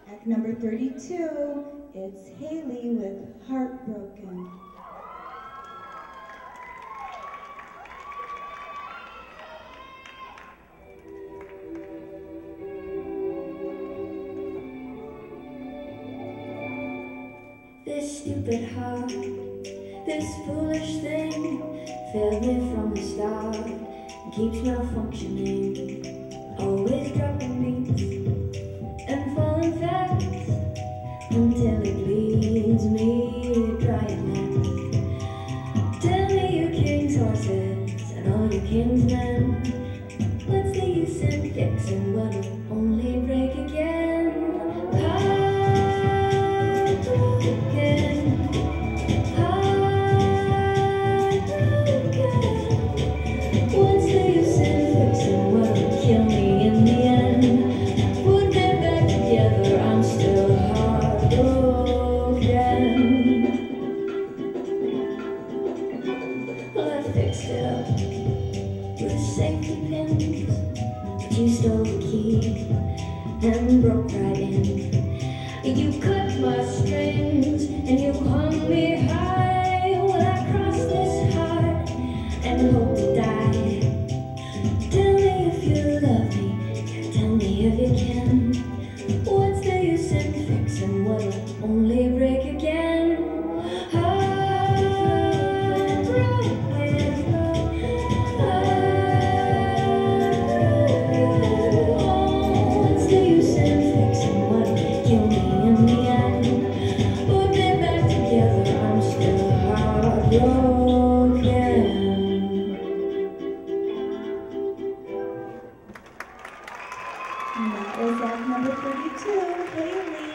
Act number 32, it's Haley with Heartbroken. This stupid heart, this foolish thing, failed me from the start, keeps malfunctioning, always dropping beats and falling fast, until it bleeds me dry at last. Tell me your king's horses and all your king's men, what's the use in fixing what'll only break again? Fixed it up with safety pins, but you stole the key and broke right in. You cut my strings and you hung me high. Will I cross this heart and hope to die? Tell me if you love me, tell me if you can. What's the use in fixing what'll only break again? And that was act number 32, Haley.